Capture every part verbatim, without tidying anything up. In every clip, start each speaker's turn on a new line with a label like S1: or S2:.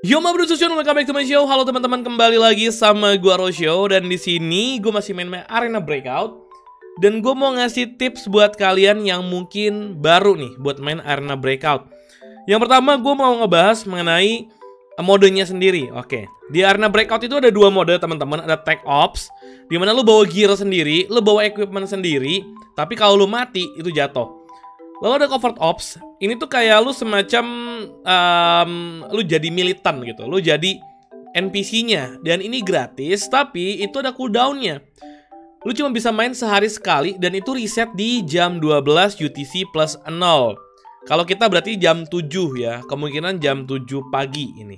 S1: Yo ma bro, welcome back to my show. Halo teman-teman, kembali lagi sama gua Rosyo. Dan di sini gue masih main-main Arena Breakout. Dan gue mau ngasih tips buat kalian yang mungkin baru nih buat main Arena Breakout. Yang pertama gue mau ngebahas mengenai modenya sendiri. Oke, di Arena Breakout itu ada dua mode teman-teman. Ada Tech Ops, dimana lu bawa gear sendiri, lu bawa equipment sendiri. Tapi kalau lu mati, itu jatuh. Lalu ada Covert Ops, ini tuh kayak lu semacam um, lu jadi militan gitu, lu jadi N P C-nya. Dan ini gratis, tapi itu ada cooldown-nya. Lu cuma bisa main sehari sekali, dan itu reset di jam dua belas U T C plus nol. Kalau kita berarti jam tujuh ya, kemungkinan jam tujuh pagi ini.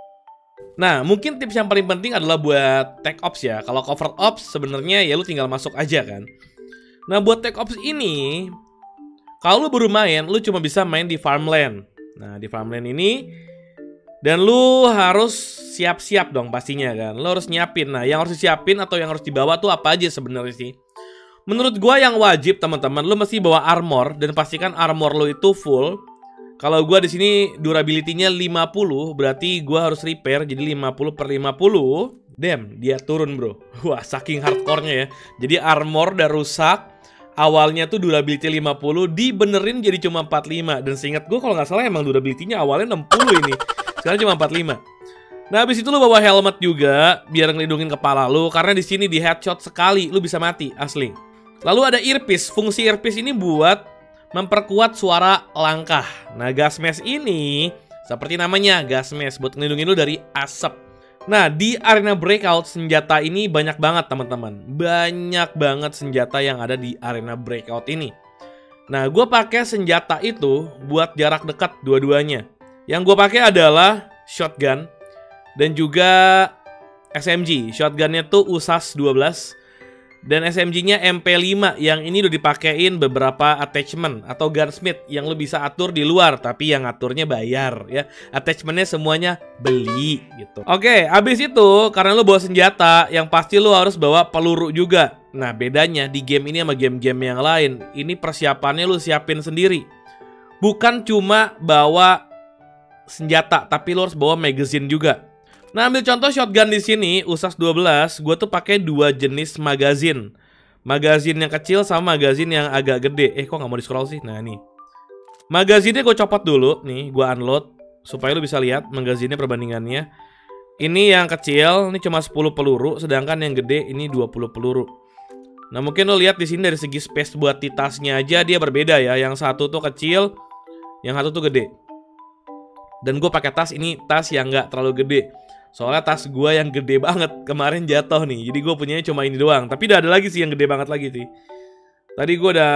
S1: Nah, mungkin tips yang paling penting adalah buat Tech Ops ya. Kalau Covert Ops sebenarnya ya lu tinggal masuk aja kan. Nah, buat Tech Ops ini, kalau lu baru main, lu cuma bisa main di farmland. Nah, di farmland ini, dan lu harus siap-siap dong pastinya kan. Lu harus nyiapin. Nah, yang harus disiapin atau yang harus dibawa tuh apa aja sebenarnya sih? Menurut gua yang wajib teman-teman, lu mesti bawa armor dan pastikan armor lu itu full. Kalau gua di sini durability-nya lima puluh, berarti gua harus repair jadi lima puluh per lima puluh. Damn, dia turun bro. Wah, saking hardcore-nya ya. Jadi armor udah rusak. Awalnya tuh durability lima puluh, dibenerin jadi cuma empat puluh lima. Dan seingat gue kalau nggak salah emang durability-nya awalnya enam puluh ini. Sekarang cuma empat puluh lima. Nah, habis itu lu bawa helmet juga biar ngelindungin kepala lu, karena di sini di headshot sekali lu bisa mati asli. Lalu ada earpiece. Fungsi earpiece ini buat memperkuat suara langkah. Nah, gas mask ini seperti namanya, gas mask buat ngelindungin lu dari asap. Nah, di Arena Breakout senjata ini banyak banget teman-teman. Banyak banget senjata yang ada di Arena Breakout ini. Nah, gue pakai senjata itu buat jarak dekat dua-duanya. Yang gue pakai adalah shotgun dan juga S M G. Shotgunnya tuh U S A S dua belas dan S M G-nya M P lima yang ini udah dipakein beberapa attachment atau gunsmith yang lu bisa atur di luar, tapi yang aturnya bayar ya. Attachmentnya semuanya beli gitu. Oke, abis itu karena lu bawa senjata, yang pasti lu harus bawa peluru juga. Nah, bedanya di game ini sama game-game yang lain, ini persiapannya lu siapin sendiri. Bukan cuma bawa senjata, tapi lu harus bawa magazine juga. Nah, ambil contoh shotgun di sini, U S A S dua belas, gue tuh pakai dua jenis magazine. Magazine yang kecil sama magazine yang agak gede. Eh, kok nggak mau di scroll sih? Nah, nih. Magazinnya gue copot dulu, nih, gue unload supaya lu bisa lihat magazinnya perbandingannya. Ini yang kecil, ini cuma sepuluh peluru, sedangkan yang gede ini dua puluh peluru. Nah, mungkin lu lihat di sini dari segi space buat di tasnya aja dia berbeda ya. Yang satu tuh kecil, yang satu tuh gede. Dan gue pakai tas ini, tas yang nggak terlalu gede. Soalnya tas gue yang gede banget kemarin jatuh nih. Jadi gue punyanya cuma ini doang. Tapi udah ada lagi sih yang gede banget lagi sih. Tadi gue udah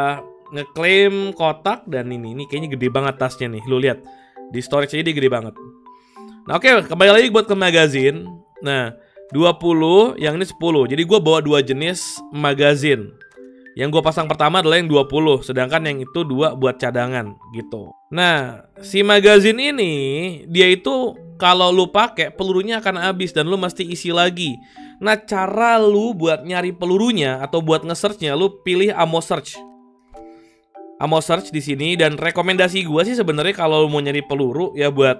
S1: ngeklaim kotak. Dan ini, ini kayaknya gede banget tasnya nih. Lu lihat, di storage aja dia gede banget. Nah, oke, kembali lagi buat ke magazine. Nah, dua puluh, yang ini sepuluh. Jadi gue bawa dua jenis magazine. Yang gue pasang pertama adalah yang dua puluh, sedangkan yang itu dua buat cadangan gitu. Nah, si magazine ini dia itu kalau lu pakai pelurunya akan habis dan lu mesti isi lagi. Nah, cara lu buat nyari pelurunya atau buat nge-searchnya, lu pilih ammo search. Ammo search di sini, dan rekomendasi gue sih sebenarnya kalau lu mau nyari peluru ya buat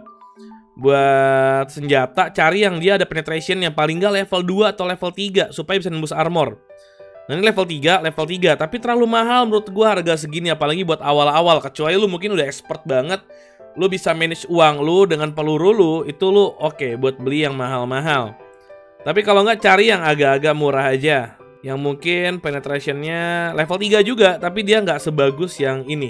S1: buat senjata, cari yang dia ada penetration yang paling nggak level dua atau level tiga supaya bisa nembus armor. Nah, ini level tiga, level tiga, tapi terlalu mahal menurut gua harga segini, apalagi buat awal-awal. Kecuali lu mungkin udah expert banget, lu bisa manage uang lu dengan peluru lu, itu lu oke okay, buat beli yang mahal-mahal. Tapi kalau nggak, cari yang agak-agak murah aja, yang mungkin penetrationnya level tiga juga, tapi dia nggak sebagus yang ini.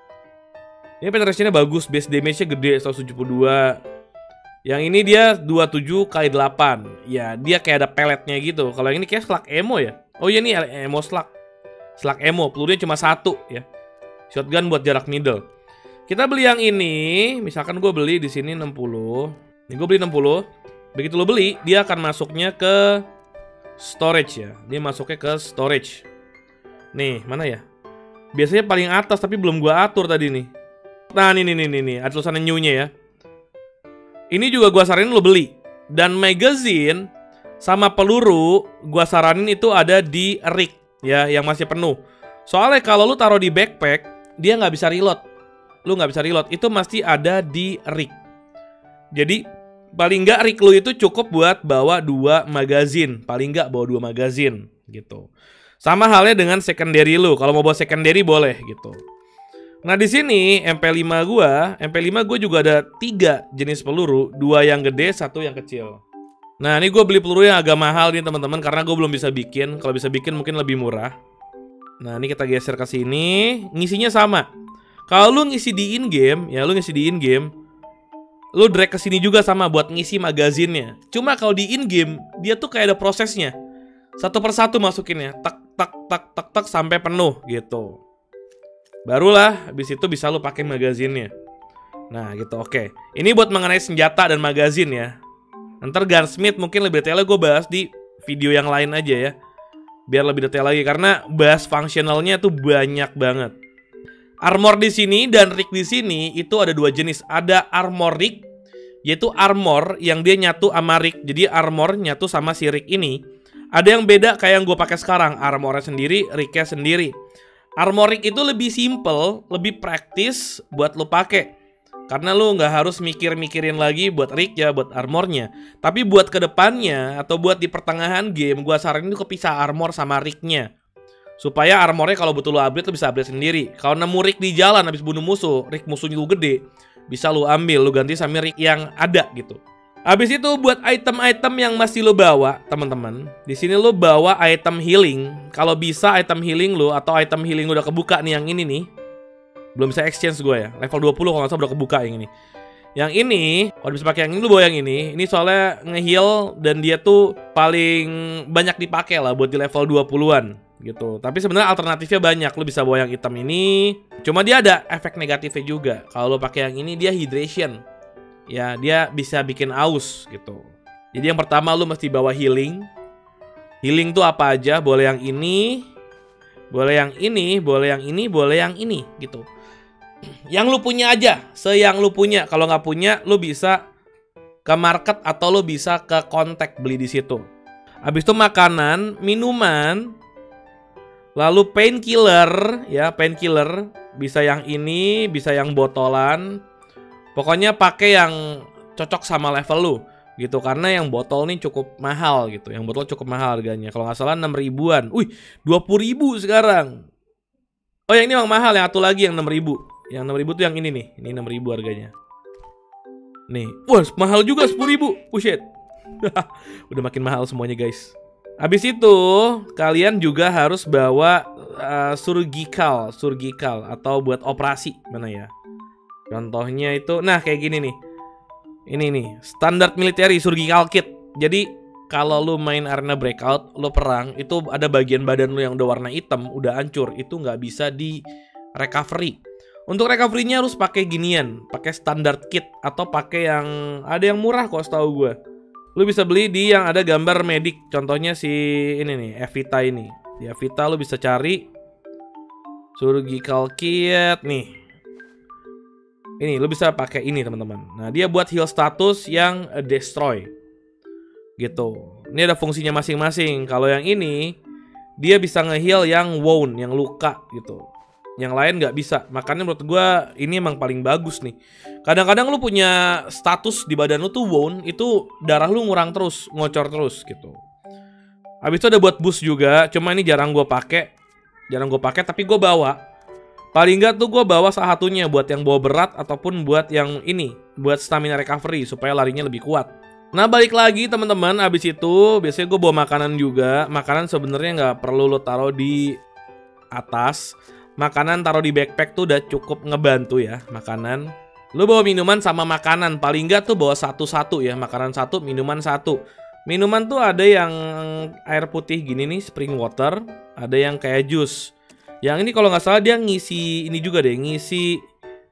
S1: Ini penetrationnya bagus, base damage-nya gede, seratus tujuh puluh dua. Yang ini dia dua puluh tujuh kali delapan. Ya, dia kayak ada pelletnya gitu. Kalau yang ini kayak slug ammo ya. Oh iya nih, ammo slug. Slug ammo, pelurunya cuma satu ya. Shotgun buat jarak middle. Kita beli yang ini, misalkan gue beli di sini enam puluh. Ini gue beli enam puluh. Begitu lo beli, dia akan masuknya ke storage ya. Dia masuknya ke storage. Nih, mana ya? Biasanya paling atas, tapi belum gue atur tadi nih. Nah, ini nih nih nih, ada tulisannya new-nya ya. Ini juga gue saranin lo beli. Dan magazine sama peluru gua saranin itu ada di rig ya, yang masih penuh. Soalnya kalau lu taruh di backpack, dia nggak bisa reload. Lu nggak bisa reload, itu mesti ada di rig. Jadi paling nggak rig lu itu cukup buat bawa dua magazin, paling nggak bawa dua magazin gitu. Sama halnya dengan secondary lu, kalau mau bawa secondary boleh gitu. Nah di sini M P lima gua, M P lima gua juga ada tiga jenis peluru, dua yang gede, satu yang kecil. Nah ini gue beli peluru yang agak mahal nih teman-teman, karena gue belum bisa bikin. Kalau bisa bikin mungkin lebih murah. Nah ini kita geser ke sini, ngisinya sama. Kalau lu ngisi di in game, ya lu ngisi di in game, lu drag ke sini juga sama buat ngisi magazinnya. Cuma kalau di in game dia tuh kayak ada prosesnya. Satu persatu masukinnya, tak tak tak tak tak sampai penuh gitu. Barulah habis itu bisa lu pakai magazinnya. Nah gitu, oke. Ini buat mengenai senjata dan magazin ya. Ntar gunsmith mungkin lebih detailnya gue bahas di video yang lain aja ya. Biar lebih detail lagi karena bahas fungsionalnya tuh banyak banget. Armor di sini dan rig di sini itu ada dua jenis. Ada armor rig, yaitu armor yang dia nyatu sama rig. Jadi armor nyatu sama si rig ini. Ada yang beda kayak yang gue pakai sekarang, armornya sendiri, rignya sendiri. Armor rig itu lebih simple, lebih praktis buat lo pakai. Karena lo nggak harus mikir-mikirin lagi buat rig ya, buat armornya. Tapi buat kedepannya atau buat di pertengahan game, gue saranin itu kepisah armor sama rignya. Supaya armornya kalau betul lo upgrade, lo bisa upgrade sendiri. Kalau nemu rig di jalan habis bunuh musuh, rig musuhnya lu gede, bisa lo ambil, lo ganti sama rig yang ada gitu. Habis itu buat item-item yang masih lo bawa, teman-teman. Di sini lo bawa item healing. Kalau bisa item healing lo atau item healing lo udah kebuka nih yang ini nih. Belum bisa exchange gue ya. Level dua puluh kalau nggak salah udah kebuka yang ini. Yang ini, kalau bisa pakai yang ini lo bawa yang ini. Ini soalnya nge-heal dan dia tuh paling banyak dipakai lah buat di level dua puluhan. Gitu. Tapi sebenarnya alternatifnya banyak. Lo bisa bawa yang hitam ini. Cuma dia ada efek negatifnya juga. Kalau lo pakai yang ini dia hydration. Ya, dia bisa bikin aus gitu. Jadi yang pertama lo mesti bawa healing. Healing tuh apa aja? Boleh yang ini, boleh yang ini, boleh yang ini, boleh yang ini gitu. Yang lo punya aja, se-yang lo punya. Kalau nggak punya, lo bisa ke market atau lo bisa ke kontak beli di situ. Habis itu makanan, minuman. Lalu painkiller, ya painkiller bisa yang ini, bisa yang botolan. Pokoknya pakai yang cocok sama level lu gitu, karena yang botol nih cukup mahal gitu. Yang botol cukup mahal harganya. Kalau nggak salah enam ribuan. Wih, dua puluh ribu sekarang. Oh, yang ini memang mahal, yang satu lagi yang enam ribu. Yang enam ribu tuh yang ini nih. Ini enam ribu harganya. Nih, wah mahal juga sepuluh ribu. Oh shit. Udah makin mahal semuanya guys. Habis itu kalian juga harus bawa uh, surgical, surgical atau buat operasi mana ya? Contohnya itu, nah kayak gini nih. Ini nih, standar military surgical kit. Jadi kalau lu main arena breakout, lu perang, itu ada bagian badan lu yang udah warna hitam, udah hancur, itu nggak bisa di recovery. Untuk recovery-nya harus pakai ginian, pakai standard kit atau pakai yang ada yang murah kok setahu gue. Lu bisa beli di yang ada gambar medik. Contohnya si ini nih, Evita ini. Di Evita lu bisa cari surgical kit nih. Ini lu bisa pakai ini teman-teman. Nah dia buat heal status yang destroy gitu. Ini ada fungsinya masing-masing. Kalau yang ini dia bisa nge-heal yang wound, yang luka gitu. Yang lain nggak bisa. Makanya menurut gue ini emang paling bagus nih. Kadang-kadang lu punya status di badan lu tuh wound, itu darah lu ngurang terus, ngocor terus gitu. Habis itu ada buat boost juga. Cuma ini jarang gue pakai, jarang gue pakai. Tapi gue bawa. Paling nggak tuh gue bawa salah satunya buat yang bawa berat ataupun buat yang ini, buat stamina recovery supaya larinya lebih kuat. Nah balik lagi teman-teman, abis itu biasanya gue bawa makanan juga. Makanan sebenarnya nggak perlu lo taruh di atas. Makanan taruh di backpack tuh udah cukup ngebantu ya. Makanan, lo bawa minuman sama makanan. Paling nggak tuh bawa satu-satu ya, makanan satu, minuman satu. Minuman tuh ada yang air putih gini nih, spring water. Ada yang kayak jus. Yang ini kalau nggak salah dia ngisi ini juga deh, ngisi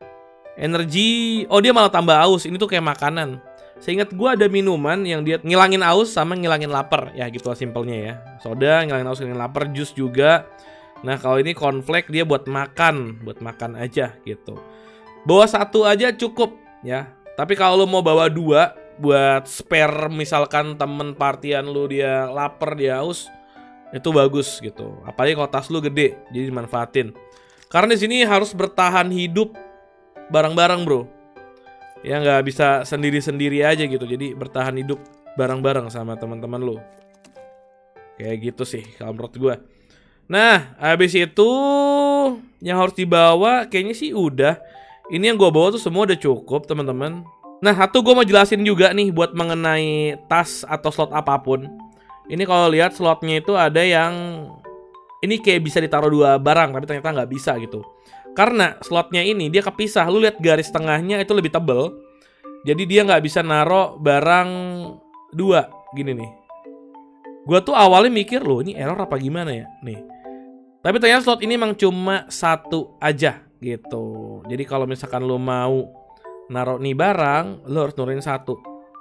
S1: energi. Oh dia malah tambah aus. Ini tuh kayak makanan. Seingat gue ada minuman yang dia ngilangin aus sama ngilangin lapar. Ya gitu lah simpelnya ya. Soda ngilangin aus, ngilangin lapar, jus juga. Nah kalau ini cornflake dia buat makan, buat makan aja gitu. Bawa satu aja cukup ya. Tapi kalau lo mau bawa dua buat spare, misalkan temen partian lu dia lapar, dia haus, itu bagus gitu. Apalagi kalau tas lu gede, jadi dimanfaatin. Karena di sini harus bertahan hidup bareng-bareng, bro. Ya nggak bisa sendiri-sendiri aja gitu. Jadi bertahan hidup bareng-bareng sama teman-teman lu. Kayak gitu sih kalau menurut gue. Nah, habis itu yang harus dibawa kayaknya sih udah. Ini yang gue bawa tuh semua udah cukup teman-teman. Nah, satu gue mau jelasin juga nih buat mengenai tas atau slot apapun. Ini kalau lihat slotnya itu ada yang ini kayak bisa ditaruh dua barang, tapi ternyata nggak bisa gitu. Karena slotnya ini dia kepisah. Lu lihat garis tengahnya itu lebih tebel. Jadi dia nggak bisa naruh barang dua gini nih. Gue tuh awalnya mikir loh ini error apa gimana ya nih. Tapi ternyata slot ini emang cuma satu aja gitu. Jadi kalau misalkan lu mau naruh nih barang, lu harus nurunin satu.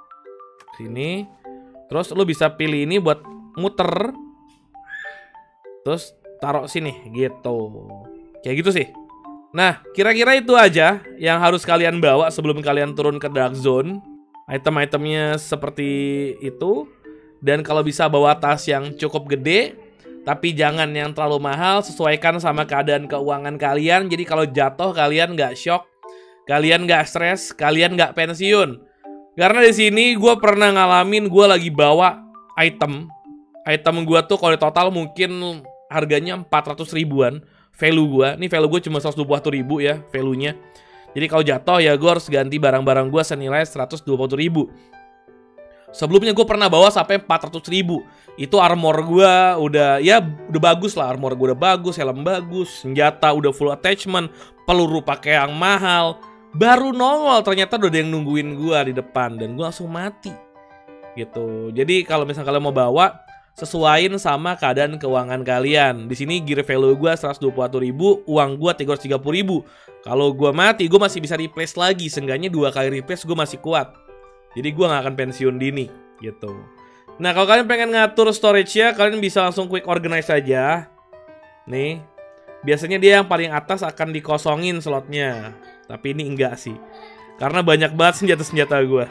S1: Sini. Terus lu bisa pilih ini buat muter. Terus taruh sini gitu. Kayak gitu sih. Nah, kira-kira itu aja yang harus kalian bawa sebelum kalian turun ke Dark Zone. Item-itemnya seperti itu. Dan kalau bisa bawa tas yang cukup gede, tapi jangan yang terlalu mahal, sesuaikan sama keadaan keuangan kalian. Jadi kalau jatuh kalian nggak shock, kalian nggak stres, kalian nggak pensiun. Karena di sini gue pernah ngalamin gue lagi bawa item, item gue tuh kalau total mungkin harganya empat ratus ribuan. Value gue, ini value gue cuma seratus dua puluh satu ribu ya value-nya. Jadi kalau jatuh ya gue harus ganti barang-barang gue senilai seratus dua puluh satu ribu. Sebelumnya gue pernah bawa sampai empat ratus ribu. Itu armor gue udah, ya udah bagus lah. Armor gue udah bagus, helm bagus, senjata udah full attachment, peluru pakai yang mahal. Baru nongol ternyata udah ada yang nungguin gue di depan. Dan gue langsung mati gitu. Jadi kalau misalnya kalian mau bawa, sesuaiin sama keadaan keuangan kalian. Di sini gear value gue seratus dua puluh satu ribu, uang gue tiga ratus tiga puluh ribu. Kalau gue mati, gue masih bisa replace lagi. Seenggaknya dua kali replace gue masih kuat. Jadi gue gak akan pensiun dini gitu. Nah kalau kalian pengen ngatur storage-nya, kalian bisa langsung quick organize aja. Nih, biasanya dia yang paling atas akan dikosongin slotnya. Tapi ini enggak sih, karena banyak banget senjata-senjata gue.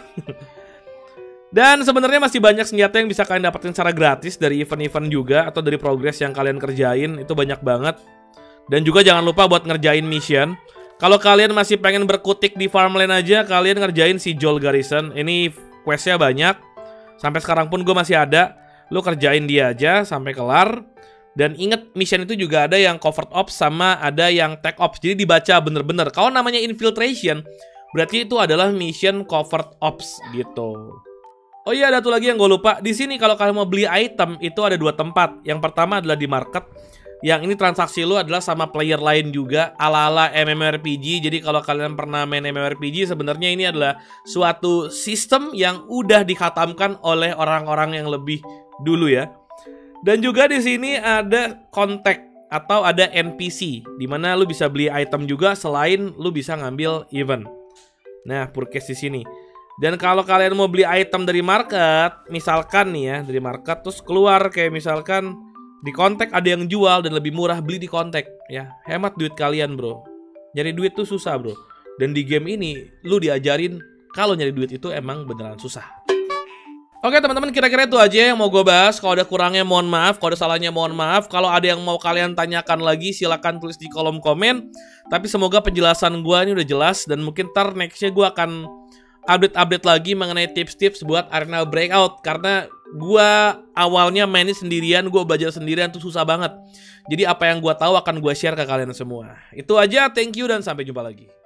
S1: Dan sebenarnya masih banyak senjata yang bisa kalian dapetin secara gratis dari event-event juga, atau dari progress yang kalian kerjain. Itu banyak banget. Dan juga jangan lupa buat ngerjain mission. Kalau kalian masih pengen berkutik di farmland aja, kalian ngerjain si Joel Garrison. Ini questnya banyak. Sampai sekarang pun gue masih ada. Lu kerjain dia aja sampai kelar. Dan inget, mission itu juga ada yang covert ops sama ada yang tech ops. Jadi dibaca bener-bener. Kalau namanya infiltration, berarti itu adalah mission covert ops gitu. Oh iya, ada tuh lagi yang gue lupa. Di sini kalau kalian mau beli item, itu ada dua tempat. Yang pertama adalah di market. Yang ini transaksi lu adalah sama player lain juga, ala-ala MMORPG. Jadi kalau kalian pernah main MMORPG, sebenarnya ini adalah suatu sistem yang udah dikhatamkan oleh orang-orang yang lebih dulu ya. Dan juga di sini ada kontak atau ada N P C, dimana lu bisa beli item juga selain lu bisa ngambil event. Nah, purchase di sini. Dan kalau kalian mau beli item dari market, misalkan nih ya, dari market terus keluar kayak misalkan di kontak ada yang jual dan lebih murah, beli di kontak ya. Hemat duit kalian, bro. Nyari duit tuh susah, bro. Dan di game ini lu diajarin kalau nyari duit itu emang beneran susah. Oke teman-teman, kira-kira itu aja yang mau gue bahas. Kalau ada kurangnya mohon maaf, kalau ada salahnya mohon maaf. Kalau ada yang mau kalian tanyakan lagi silahkan tulis di kolom komen. Tapi semoga penjelasan gue ini udah jelas. Dan mungkin ntar nextnya gue akan update-update lagi mengenai tips-tips buat Arena Breakout. Karena gue awalnya mainin sendirian, gue belajar sendirian tuh susah banget. Jadi apa yang gue tahu akan gue share ke kalian semua. Itu aja, thank you dan sampai jumpa lagi.